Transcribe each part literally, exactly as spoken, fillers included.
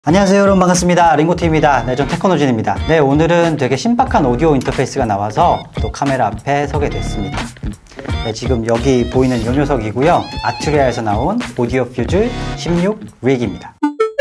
안녕하세요 여러분, 반갑습니다. 링고티입니다. 네, 전 테크노진입니다. 네, 오늘은 되게 신박한 오디오 인터페이스가 나와서 또 카메라 앞에 서게 됐습니다. 네, 지금 여기 보이는 이 녀석이고요, 아트리아에서 나온 오디오 퓨즈 십육 릭입니다.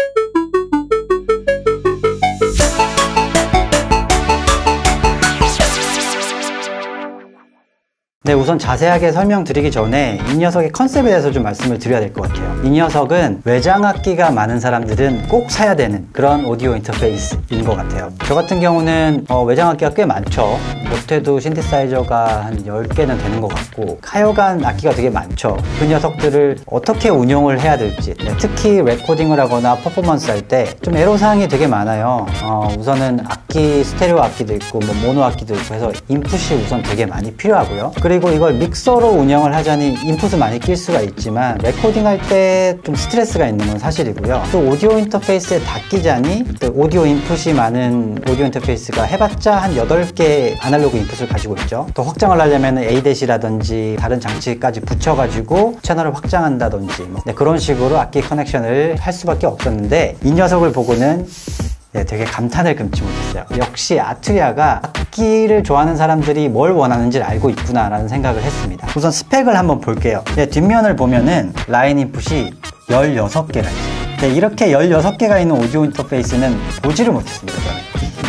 네, 우선 자세하게 설명드리기 전에 이 녀석의 컨셉에 대해서 좀 말씀을 드려야 될 것 같아요. 이 녀석은 외장악기가 많은 사람들은 꼭 사야 되는 그런 오디오 인터페이스인 것 같아요. 저 같은 경우는 어, 외장악기가 꽤 많죠. 못해도 신디사이저가 한 열 개는 되는 것 같고, 하여간 악기가 되게 많죠. 그 녀석들을 어떻게 운용을 해야 될지, 네, 특히 레코딩을 하거나 퍼포먼스 할 때 좀 애로사항이 되게 많아요. 어, 우선은 악기, 스테레오 악기도 있고 뭐 모노 악기도 있고 해서 인풋이 우선 되게 많이 필요하고요. 그리고 이걸 믹서로 운영을 하자니 인풋을 많이 낄 수가 있지만 레코딩 할 때 좀 스트레스가 있는 건 사실이고요. 또 오디오 인터페이스에 다 끼자니 또 오디오 인풋이 많은 오디오 인터페이스가 해봤자 한 여덟 개 아날로그 인풋을 가지고 있죠. 또 확장을 하려면 에이댓이라든지 다른 장치까지 붙여가지고 채널을 확장한다든지 뭐 네, 그런 식으로 악기 커넥션을 할 수밖에 없었는데, 이 녀석을 보고는 네, 되게 감탄을 금치 못했어요. 역시 아트리아가 악기를 좋아하는 사람들이 뭘 원하는지를 알고 있구나 라는 생각을 했습니다. 우선 스펙을 한번 볼게요. 네, 뒷면을 보면은 라인 인풋이 열여섯 개가 있어요. 네, 이렇게 열여섯 개가 있는 오디오 인터페이스는 보지를 못했습니다, 저는.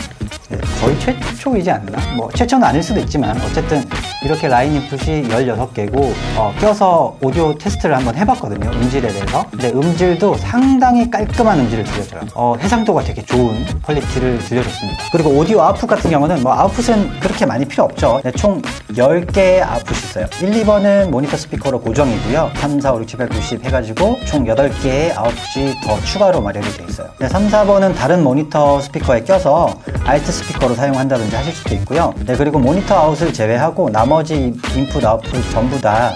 네, 거의 최초이지 않나? 뭐 최초는 아닐 수도 있지만 어쨌든 이렇게 라인 인풋이 열여섯 개고 어, 껴서 오디오 테스트를 한번 해봤거든요, 음질에 대해서. 근데 음질도 상당히 깔끔한 음질을 들려줘요. 어, 해상도가 되게 좋은 퀄리티를 들려줬습니다. 그리고 오디오 아웃풋 같은 경우는 뭐 아웃풋은 그렇게 많이 필요 없죠. 네, 총 열 개의 아웃풋이 있어요. 일, 이 번은 모니터 스피커로 고정이고요, 삼, 사, 오, 육, 칠, 팔, 구, 십 해가지고 총 여덟 개의 아웃풋이 더 추가로 마련이 되어 있어요. 네, 삼, 사 번은 다른 모니터 스피커에 껴서 알트 스피커로 사용한다든지 하실 수도 있고요. 네, 그리고 모니터 아웃을 제외하고 나머지 인풋, 아웃풋 전부 다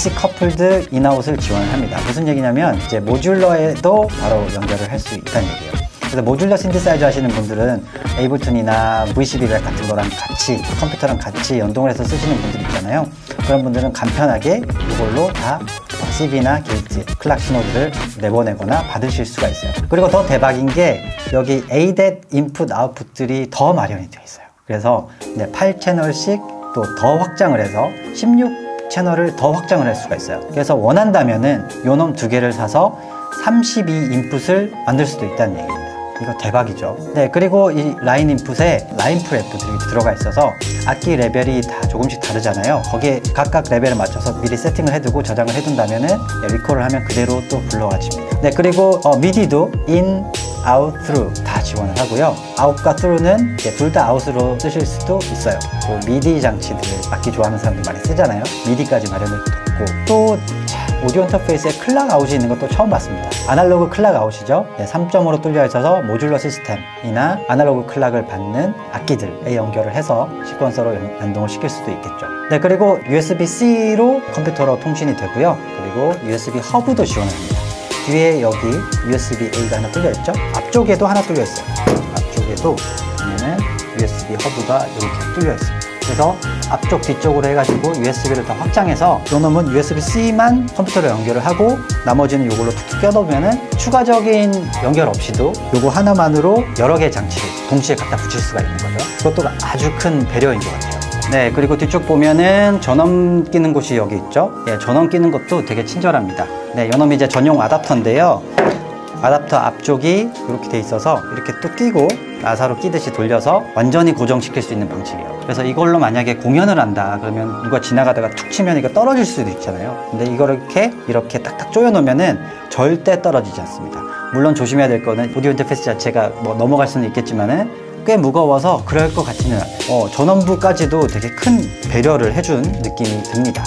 디스커플드 인아웃을 지원을 합니다. 무슨 얘기냐면 이제 모듈러에도 바로 연결을 할 수 있다는 얘기예요. 그래서 모듈러 신디사이저 하시는 분들은 에이블튼이나 브이씨비 백 같은 거랑 같이, 컴퓨터랑 같이 연동을 해서 쓰시는 분들 있잖아요. 그런 분들은 간편하게 이걸로 다 씨비나 게이트, 클락 신호들을 내보내거나 받으실 수가 있어요. 그리고 더 대박인 게 여기 에이댓 인풋, 아웃풋들이 더 마련이 되어 있어요. 그래서 이제 팔 채널씩 또 더 확장을 해서 십육 채널을 더 확장을 할 수가 있어요. 그래서 원한다면은 요놈 두 개를 사서 삼십이 인풋을 만들 수도 있다는 얘기입니다. 이거 대박이죠. 네, 그리고 이 라인 인풋에 라인 프랩들이 들어가 있어서 악기 레벨이 다 조금씩 다르잖아요. 거기에 각각 레벨에 맞춰서 미리 세팅을 해두고 저장을 해둔다면은 네, 리콜을 하면 그대로 또 불러와집니다. 네, 그리고 어, 미디도 in, out, through 다 지원을 하고요. out과 through는 둘 다 out으로 쓰실 수도 있어요. 또 미디 장치들을 악기 좋아하는 사람들 많이 쓰잖아요. 미디까지 마련을 뒀고, 또 오디오 인터페이스에 클락 아웃이 있는 것도 처음 봤습니다. 아날로그 클락 아웃이죠. 네, 삼 점오로 뚫려 있어서 모듈러 시스템이나 아날로그 클락을 받는 악기들에 연결을 해서 시퀀서로 연동을 시킬 수도 있겠죠. 네, 그리고 유에스비-C로 컴퓨터로 통신이 되고요. 그리고 유에스비 허브도 지원을 합니다. 뒤에 여기 유에스비-A가 하나 뚫려 있죠. 앞쪽에도 하나 뚫려 있어요. 앞쪽에도 보면은 유에스비 허브가 이렇게 뚫려 있습니다. 그래서 앞쪽 뒤쪽으로 해가지고 유에스비를 더 확장해서 요놈은 유에스비-C만 컴퓨터로 연결을 하고 나머지는 이걸로 툭툭 껴놓으면은 추가적인 연결 없이도 요거 하나만으로 여러 개의 장치를 동시에 갖다 붙일 수가 있는 거죠. 그것도 아주 큰 배려인 것 같아요. 네, 그리고 뒤쪽 보면은 전원 끼는 곳이 여기 있죠. 예, 전원 끼는 것도 되게 친절합니다. 네, 요놈이 이제 전용 아답터인데요. 아답터 앞쪽이 이렇게 돼 있어서 이렇게 또 끼고 나사로 끼듯이 돌려서 완전히 고정시킬 수 있는 방식이에요. 그래서 이걸로 만약에 공연을 한다 그러면 누가 지나가다가 툭 치면 이거 떨어질 수도 있잖아요. 근데 이거를 이렇게 이렇게 딱딱 조여 놓으면은 절대 떨어지지 않습니다. 물론 조심해야 될 거는 오디오 인터페이스 자체가 뭐 넘어갈 수는 있겠지만은 꽤 무거워서 그럴 것 같지는 않아요. 어, 전원부까지도 되게 큰 배려를 해준 느낌이 듭니다.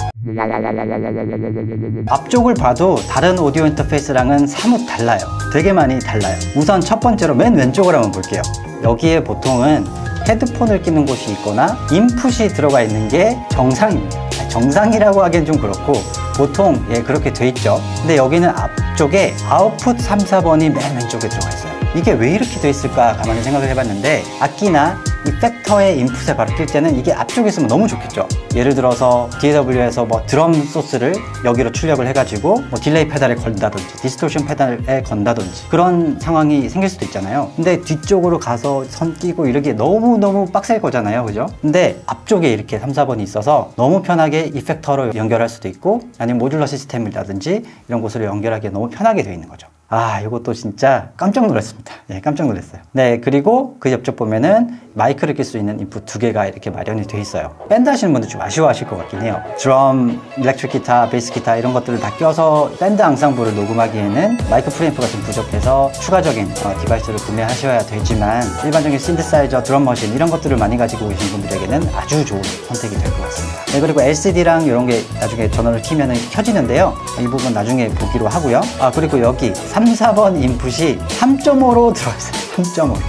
앞쪽을 봐도 다른 오디오 인터페이스랑은 사뭇 달라요. 되게 많이 달라요. 우선 첫 번째로 맨 왼쪽을 한번 볼게요. 여기에 보통은 헤드폰을 끼는 곳이 있거나 인풋이 들어가 있는 게 정상입니다. 정상이라고 하기엔 좀 그렇고 보통 예 그렇게 돼 있죠. 근데 여기는 앞쪽에 아웃풋 삼, 사 번이 맨 왼쪽에 들어가 있어요. 이게 왜 이렇게 돼 있을까 가만히 생각을 해봤는데, 악기나 이펙터의 인풋에 바로 낄 때는 이게 앞쪽에 있으면 너무 좋겠죠. 예를 들어서 디에이더블유에서 뭐 드럼 소스를 여기로 출력을 해가지고 뭐 딜레이 페달에 건다든지 디스토션 페달에 건다든지 그런 상황이 생길 수도 있잖아요. 근데 뒤쪽으로 가서 선 끼고 이러기 너무너무 빡셀 거잖아요, 그죠? 근데 앞쪽에 이렇게 삼, 사 번이 있어서 너무 편하게 이펙터로 연결할 수도 있고 아니면 모듈러 시스템이라든지 이런 곳으로 연결하기에 너무 편하게 되어 있는 거죠. 아, 이것도 진짜 깜짝 놀랐습니다. 네, 깜짝 놀랐어요. 네, 그리고 그 옆쪽 보면은 마이크를 낄 수 있는 인풋 두 개가 이렇게 마련이 되어 있어요. 밴드 하시는 분들 좀 아쉬워하실 것 같긴 해요. 드럼, 일렉트릭 기타, 베이스 기타 이런 것들을 다 껴서 밴드 앙상블을 녹음하기에는 마이크 프리앰프가 좀 부족해서 추가적인 어, 디바이스를 구매하셔야 되지만 일반적인 신디사이저, 드럼 머신 이런 것들을 많이 가지고 계신 분들에게는 아주 좋은 선택이 될 것 같습니다. 네, 그리고 엘시디랑 이런 게 나중에 전원을 키면은 켜지는데요. 이 부분 나중에 보기로 하고요. 아, 그리고 여기 삼, 사 번 인풋이 삼 점 오로 들어있어요. 삼 점 오.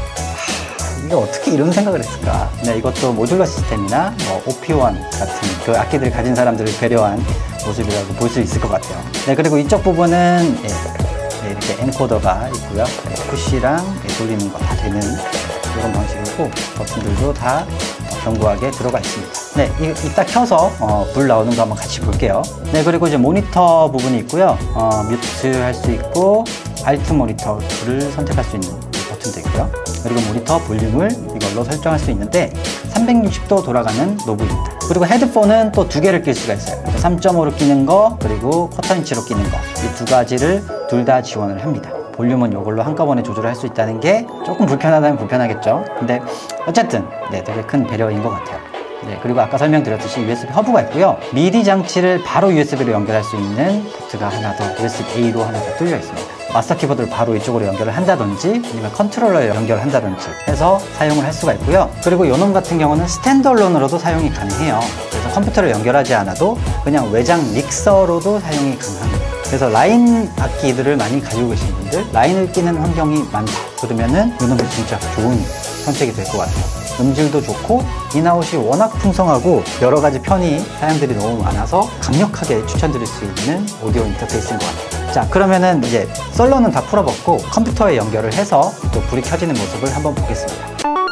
이게 어떻게 이런 생각을 했을까? 네, 이것도 모듈러 시스템이나 뭐 오피원 같은 그 악기들을 가진 사람들을 배려한 모습이라고 볼 수 있을 것 같아요. 네, 그리고 이쪽 부분은 예, 네, 이렇게 엔코더가 있고요. 네, 푸시랑 네, 돌리는 거 다 되는 이런 방식이고 버튼들도 다 견고하게 들어가 있습니다. 네, 이, 이따 켜서 어, 불 나오는 거 한번 같이 볼게요. 네, 그리고 이제 모니터 부분이 있고요. 어, 뮤트 할 수 있고 알트 모니터를 선택할 수 있는 버튼도 있고요. 그리고 모니터 볼륨을 이걸로 설정할 수 있는데 삼백육십 도 돌아가는 노브입니다. 그리고 헤드폰은 또 두 개를 낄 수가 있어요. 삼 점 오로 끼는 거 그리고 쿼터 인치로 끼는 거 이 두 가지를 둘 다 지원을 합니다. 볼륨은 이걸로 한꺼번에 조절할 수 있다는 게 조금 불편하다면 불편하겠죠. 근데 어쨌든 네, 되게 큰 배려인 것 같아요. 네, 그리고 아까 설명드렸듯이 유에스비 허브가 있고요. 미디 장치를 바로 유에스비로 연결할 수 있는 포트가 하나 더 유에스비 에이로 하나 더 뚫려 있습니다. 마스터 키보드를 바로 이쪽으로 연결을 한다든지 아니면 컨트롤러에 연결한다든지 해서 사용을 할 수가 있고요. 그리고 이놈 같은 경우는 스탠드얼론으로도 사용이 가능해요. 그래서 컴퓨터를 연결하지 않아도 그냥 외장 믹서로도 사용이 가능합니다. 그래서 라인 악기들을 많이 가지고 계신 분들, 라인을 끼는 환경이 많다 그러면은 이놈이 진짜 좋은 선택이 될 것 같아요. 음질도 좋고 인아웃이 워낙 풍성하고 여러 가지 편의 사양들이 너무 많아서 강력하게 추천드릴 수 있는 오디오 인터페이스인 것 같아요. 자, 그러면은 이제 썰러는 다 풀어봤고 컴퓨터에 연결을 해서 또 불이 켜지는 모습을 한번 보겠습니다.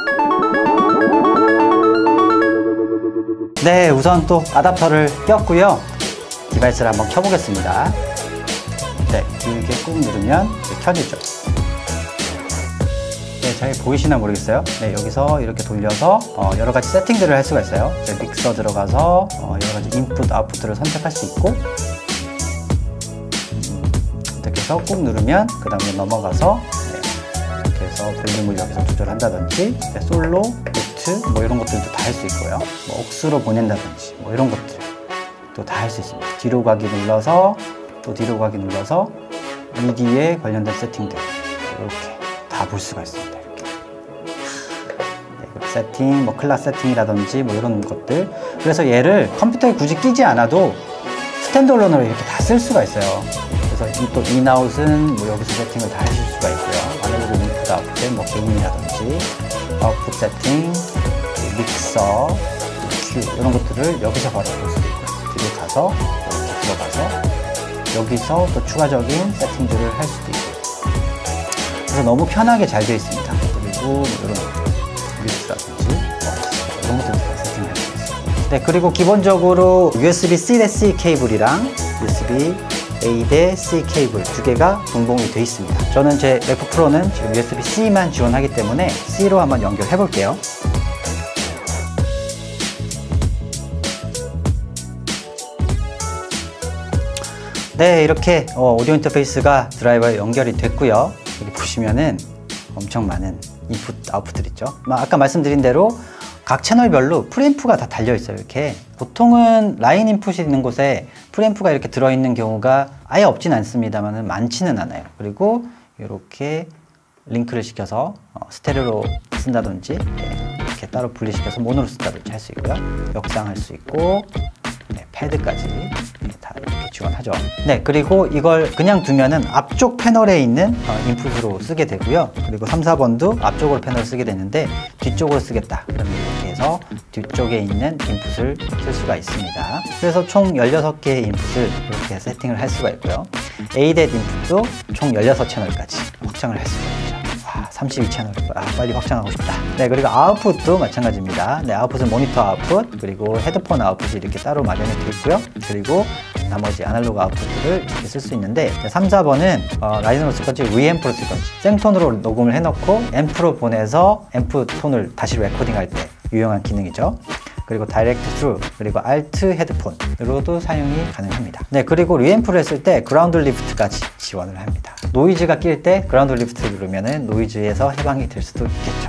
네, 우선 또 아답터를 꼈고요. 디바이스를 한번 켜보겠습니다. 네, 길게 꾹 누르면 이제 켜지죠. 네, 잘 보이시나 모르겠어요. 네, 여기서 이렇게 돌려서 어, 여러 가지 세팅들을 할 수가 있어요. 네, 믹서 들어가서 어, 여러 가지 인풋, 아웃풋을 선택할 수 있고 이렇게 해서 꾹 누르면 그 다음에 넘어가서 네, 이렇게 해서 볼륨을 여기서 조절한다든지 네, 솔로, 루트 뭐 이런 것들도 다 할 수 있고요. 뭐 억수로 보낸다든지 뭐 이런 것들 또 다 할 수 있습니다. 뒤로 가기 눌러서 또 뒤로 가기 눌러서 미디에 관련된 세팅들 이렇게 다 볼 수가 있습니다. 이렇게. 네, 세팅, 뭐 클락 세팅이라든지 뭐 이런 것들. 그래서 얘를 컴퓨터에 굳이 끼지 않아도 스탠드얼론으로 이렇게 다 쓸 수가 있어요. 그래서 이 또 인아웃은 뭐 여기서 세팅을 다 하실 수가 있고요. 아날로그 인풋 아웃풋, 뭐 게임이라든지 아웃풋 세팅, 믹서, 큐 이런 것들을 여기서 바로 볼 수도 있고요. 뒤로 가서 이렇게 들어가서 여기서 또 추가적인 세팅들을 할 수도 있고 그래서 너무 편하게 잘 되어 있습니다. 그리고 이런 뮤트라든지 이런 것들도 다 세팅할 수 있습니다. 네, 그리고 기본적으로 유에스비 씨 대 씨 케이블이랑 유에스비 에이 대 씨 케이블 두 개가 분봉이 되어 있습니다. 저는 제 맥북 프로는 지금 유에스비 씨만 지원하기 때문에 C로 한번 연결해 볼게요. 네, 이렇게 어, 오디오 인터페이스가 드라이버에 연결이 됐고요. 여기 보시면은 엄청 많은 인풋, 아웃풋들 있죠. 아까 말씀드린 대로 각 채널별로 프리앰프가 다 달려 있어요. 이렇게 보통은 라인 인풋이 있는 곳에 프리앰프가 이렇게 들어있는 경우가 아예 없진 않습니다만 많지는 않아요. 그리고 이렇게 링크를 시켜서 어, 스테레오로 쓴다든지 네, 이렇게 따로 분리시켜서 모노로 쓴다든지 할 수 있고요. 역상할 수 있고 네, 패드까지 네, 다 이렇게 지원하죠. 네, 그리고 이걸 그냥 두면은 앞쪽 패널에 있는 어, 인풋으로 쓰게 되고요. 그리고 삼, 사 번도 앞쪽으로 패널을 쓰게 되는데 뒤쪽으로 쓰겠다 그러면 이렇게 해서 뒤쪽에 있는 인풋을 쓸 수가 있습니다. 그래서 총 열여섯 개의 인풋을 이렇게 세팅을 할 수가 있고요. 에이 디 인풋도 총 열여섯 채널까지 확장을 할 수가 있죠. 와, 삼십이 채널 아, 빨리 확장하고 싶다. 네, 그리고 아웃풋도 마찬가지입니다. 네, 아웃풋은 모니터 아웃풋, 그리고 헤드폰 아웃풋이 이렇게 따로 마련이 되어 있고요. 그리고 나머지 아날로그 아웃풋들을 이렇게 쓸 수 있는데, 삼, 사 번은 어, 라이젠으로 쓸 건지 리앰프로 쓸 건지, 생톤으로 녹음을 해놓고 앰프로 보내서 앰프 톤을 다시 레코딩할 때 유용한 기능이죠. 그리고 다이렉트 스루, 그리고 알트 헤드폰으로도 사용이 가능합니다. 네, 그리고 리앰프를 했을 때 그라운드 리프트까지 지원을 합니다. 노이즈가 낄 때 그라운드 리프트 누르면은 노이즈에서 해방이 될 수도 있겠죠.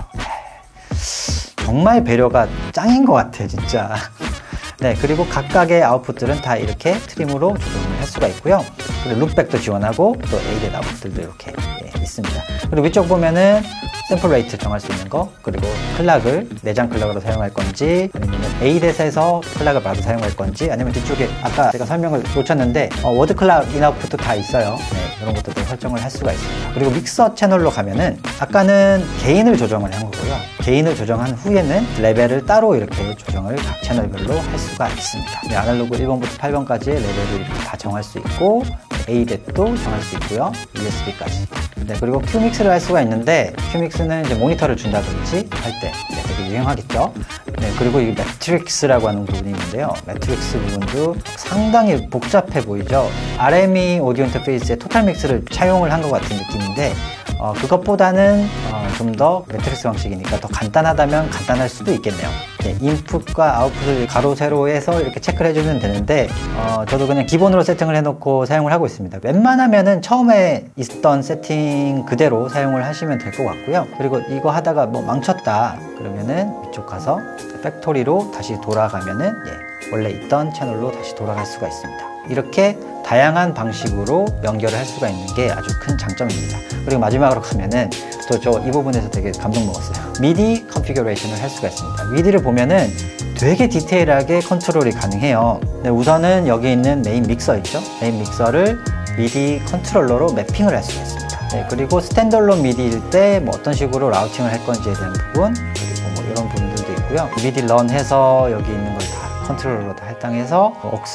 정말 배려가 짱인 것 같아, 진짜. 네, 그리고 각각의 아웃풋들은 다 이렇게 트림으로 조정을 할 수가 있고요. 그리고 룩백도 지원하고 또 에이댓 아웃풋들도 이렇게 예, 있습니다. 그리고 위쪽 보면은 샘플 레이트 정할 수 있는 거, 그리고 클락을 내장 클락으로 사용할 건지, 아니면 에이댓에서 클락을 바로 사용할 건지, 아니면 뒤쪽에 아까 제가 설명을 놓쳤는데 어, 워드 클락 인아웃풋도 다 있어요. 네, 이런 것들도 설정을 할 수가 있습니다. 그리고 믹서 채널로 가면은 아까는 게인을 조정을 한 거고요. 게인을 조정한 후에는 레벨을 따로 이렇게 조정을 각 채널별로 할 수가 있습니다. 네, 아날로그 일 번부터 팔 번까지의 레벨을 이렇게 다 정할 수 있고, 에이댓도 정할 수 있고요. 유에스비까지. 네, 그리고 큐믹스를 할 수가 있는데, 큐믹스는 이제 모니터를 준다든지 할 때 네, 되게 유용하겠죠. 네, 그리고 이 매트릭스라고 하는 부분이 있는데요. 매트릭스 부분도 상당히 복잡해 보이죠. 알엠이 오디오 인터페이스의 토탈 믹스를 차용을 한 것 같은 느낌인데, 어, 그것보다는 어, 좀 더 매트릭스 방식이니까 더 간단하다면 간단할 수도 있겠네요. 네, 인풋과 아웃풋을 가로 세로해서 이렇게 체크를 해주면 되는데, 어, 저도 그냥 기본으로 세팅을 해놓고 사용을 하고 있습니다. 웬만하면은 처음에 있던 세팅 그대로 사용을 하시면 될 것 같고요. 그리고 이거 하다가 뭐 망쳤다 그러면은 이쪽 가서 팩토리로 다시 돌아가면은 예, 원래 있던 채널로 다시 돌아갈 수가 있습니다. 이렇게 다양한 방식으로 연결을 할 수가 있는 게 아주 큰 장점입니다. 그리고 마지막으로 가면은 또 저 이 부분에서 되게 감동 먹었어요. 미디 컨피규레이션을 할 수가 있습니다. 미디를 보면은 되게 디테일하게 컨트롤이 가능해요. 네, 우선은 여기 있는 메인 믹서 있죠? 메인 믹서를 미디 컨트롤러로 매핑을 할 수가 있습니다. 네, 그리고 스탠드얼론 미디일 때 뭐 어떤 식으로 라우팅을 할 건지에 대한 부분, 그리고 뭐 이런 부분들도 있고요. 미디 런 해서 여기 있는 걸 다 컨트롤러로 다 할당해서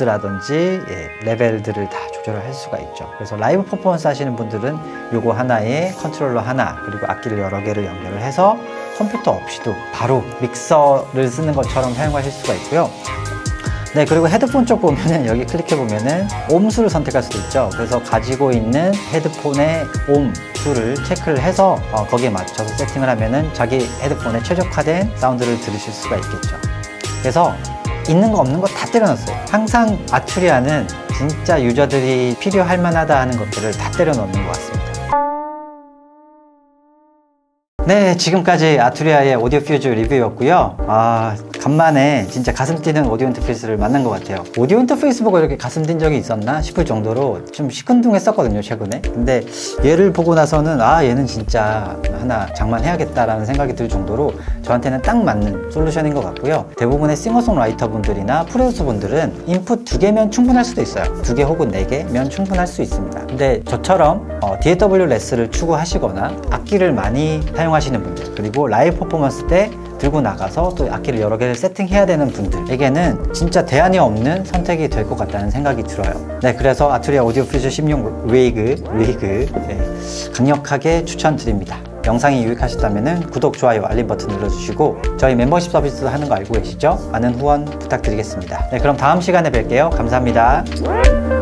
억스라든지 예, 레벨들을 다 조절을 할 수가 있죠. 그래서 라이브 퍼포먼스 하시는 분들은 요거 하나에 컨트롤러 하나, 그리고 악기를 여러 개를 연결을 해서 컴퓨터 없이도 바로 믹서를 쓰는 것처럼 사용하실 수가 있고요. 네, 그리고 헤드폰 쪽 보면은 여기 클릭해 보면은 옴 수를 선택할 수도 있죠. 그래서 가지고 있는 헤드폰의 옴 수를 체크를 해서 어, 거기에 맞춰서 세팅을 하면은 자기 헤드폰에 최적화된 사운드를 들으실 수가 있겠죠. 그래서 있는 거 없는 거 다 때려넣었어요. 항상 아투리아는 진짜 유저들이 필요할 만하다 하는 것들을 다 때려 넣는 것 같습니다. 네, 지금까지 아투리아의 오디오 퓨즈 리뷰였고요. 아, 간만에 진짜 가슴 뛰는 오디오 인터페이스를 만난 것 같아요. 오디오 인터페이스 보고 이렇게 가슴 뛴 적이 있었나 싶을 정도로 좀 시큰둥했었거든요, 최근에. 근데 얘를 보고 나서는 아, 얘는 진짜 하나 장만해야겠다라는 생각이 들 정도로 저한테는 딱 맞는 솔루션인 것 같고요. 대부분의 싱어송라이터 분들이나 프로듀서 분들은 인풋 두 개면 충분할 수도 있어요. 두 개 혹은 네 개면 충분할 수 있습니다. 근데 저처럼 어, 디에이더블유 레스를 추구하시거나 악기를 많이 사용하시는 분들, 그리고 라이브 퍼포먼스 때 들고 나가서 또 악기를 여러 개를 세팅해야 되는 분들에게는 진짜 대안이 없는 선택이 될 것 같다는 생각이 들어요. 네, 그래서 아투리아 오디오 퓨즈 십육 리그, 리그 네, 강력하게 추천드립니다. 영상이 유익하셨다면 구독, 좋아요, 알림 버튼 눌러주시고 저희 멤버십 서비스 하는 거 알고 계시죠? 많은 후원 부탁드리겠습니다. 네, 그럼 다음 시간에 뵐게요. 감사합니다.